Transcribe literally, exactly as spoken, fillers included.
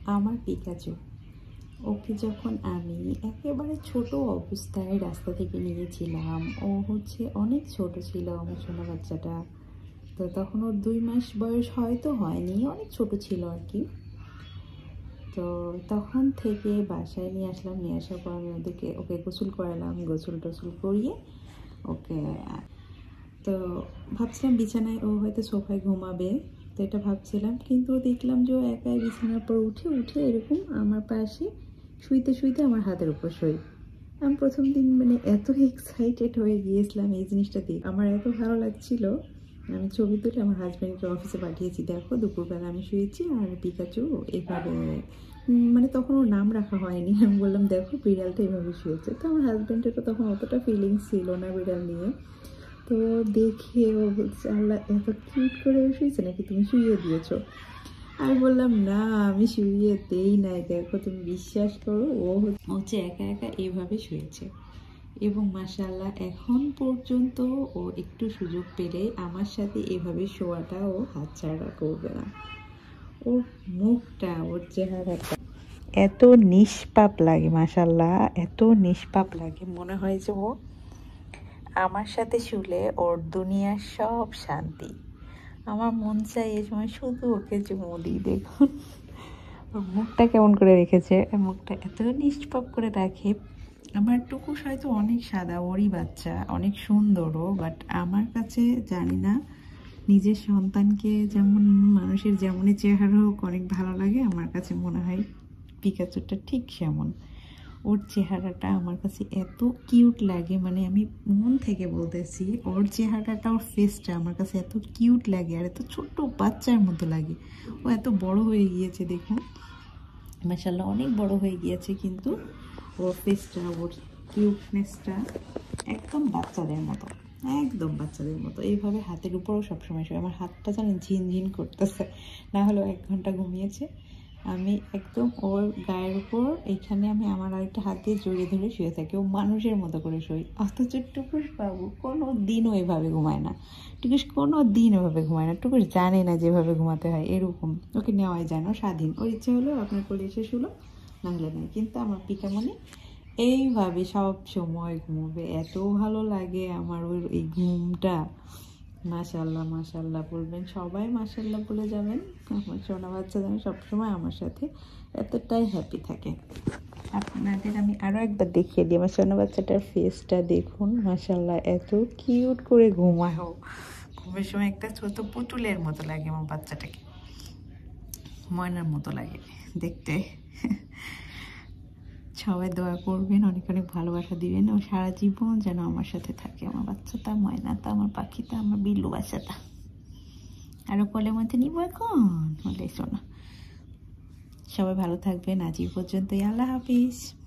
আমার পিকাচু, ওকে যখন আমি একেবারে ছোট অবস্থায় রাস্তা থেকে নিয়েছিলাম, ও হচ্ছে অনেক ছোট ছিল আমার সোনা বাচ্চাটা। তো তখন ওর দুই মাস বয়স হয়তো হয়নি, অনেক ছোট ছিল আর কি। তো তখন থেকে বাসায় নিয়ে আসলাম, নিয়ে আসার পর আমি ওদেরকে ওকে গোসল করালাম, গোসল টোসল করিয়ে ওকে, তো ভাবছিলাম বিছানায় ও হয়তো সোফায় ঘুমাবে, তো এটা ভাবছিলাম, কিন্তু দেখলাম যে ও একাই বিছানার পর উঠে উঠে এরকম আমার পাশে শুইতে শুইতে আমার হাতের উপর শোয়। আমি প্রথম দিন মানে এত এক্সাইটেড হয়ে গিয়েছিলাম এই জিনিসটা দিয়ে, আমার এত ভালো লাগছিল। আমি ছবি তুলে আমার হাজব্যান্ডকে অফিসে পাঠিয়েছি, দেখো দুপুরবেলা আমি শুয়েছি আর পিকাচু এভাবে, মানে তখন ওর নাম রাখা হয়নি, আমি বললাম দেখো বিড়ালটা এভাবে শুয়েছে। তো আমার হাজব্যান্ডেরও তখন অতটা ফিলিংস ছিল না বিড়াল নিয়ে। তো দেখে ও বলছে আল্লাহ এত কিউট করে শুয়েছে নাকি তুমি শুইয়ে দিয়েছো? আমি বললাম না আমি শুইয়ে দেই নাই, দেখো তুমি বিশ্বাস করো, ও হচ্ছে একা একা এইভাবে শুয়েছে। এবং মাশাআল্লাহ এখন পর্যন্ত ও একটু সুযোগ পেলে আমার সাথে এভাবে শোয়াটা ও হাতছাড়া করবে না। ওর মুখটা, ওর চেহারাটা এত নিষ্পাপ লাগে, মাশাআল্লাহ এত নিষ্পাপ লাগে, মনে হয় যে ও আমার সাথে শুলে ওর দুনিয়ার সব শান্তি। আমার মন চাই এই সময় শুধু ওকে চুমু দিই। দেখুন ওর মুখটা কেমন করে রেখেছে, মুখটা এত নিষ্পাপ করে রাখে। আমার টুকুস হয়তো অনেক সাদা, ওরই বাচ্চা অনেক সুন্দরও, বাট আমার কাছে জানি না নিজের সন্তানকে যেমন মানুষের যেমনই চেহারা হোক অনেক ভালো লাগে, আমার কাছে মনে হয় পিকাচুটা ঠিক সেমন। ওর চেহারাটা আমার কাছে এত কিউট লাগে, মানে আমি মন থেকে বলতেছি, ওর চেহারাটা ওর ফেসটা আমার কাছে এত কিউট লাগে আর এত ছোট্ট বাচ্চার মতো লাগে। ও এত বড় হয়ে গিয়েছে দেখুন, মাশাআল্লাহ অনেক বড় হয়ে গিয়েছে, কিন্তু ওর ফেসটা, ওর কিউটনেসটা একদম বাচ্চাদের মতো, একদম বাচ্চাদের মতো। এইভাবে হাতের উপরও সবসময় শোয়। আমার হাতটা জানেন ঝিনঝিন করতেছে, না হলেও এক ঘন্টা ঘুমিয়েছে। আমি একদম ওর গায়ের উপর এখানে আমি আমার আরেকটা হাত দিয়ে জড়িয়ে ধরে শুয়ে থাকি, ও মানুষের মতো করে শোয়। অথচ টুকুস বাবু কোনো দিনও এভাবে ঘুমায় না, টুকুস কোনো দিন ওভাবে ঘুমায় না, টুকুস জানে না যেভাবে ঘুমাতে হয়, এরকম ওকে নেওয়াই যায় না, স্বাধীন, ওর ইচ্ছে হলো আপনার কোলে এসে শুলো, না হলে নয়। কিন্তু আমার পিকা মানে এইভাবে সব সময় ঘুমোবে, এত ভালো লাগে আমার ওর এই ঘুমটা। মাশাআল্লাহ মাশাআল্লাহ বলবেন সবাই, মাশাআল্লাহ বলে যাবেন। আমার সোনা বাচ্চা যেন সবসময় আমার সাথে এতটাই হ্যাপি থাকে। আপনাদের আমি আরও একবার দেখিয়ে দিই আমার সোনা বাচ্চাটার ফেসটা দেখুন, মাশাআল্লাহ এত কিউট করে ঘুমায়। ও ঘুমের সময় একটা ছোট পুতুলের মতো লাগে, আমার বাচ্চাটাকে ময়নার মতো লাগে দেখতে। সবাই দোয়া করবেন, অনেক অনেক ভালোবাসা দিবেন, ও সারা জীবন যেন আমার সাথে থাকে, আমার বাচ্চাটা, ময়নাটা, আমার পাখিটা, আমার বিল্লু বাচ্চাটা। আরও কোলের মধ্যে নিব এখন, বলে শোনা। সবাই ভালো থাকবেন, আজ এই পর্যন্তই, আল্লাহ হাফিজ।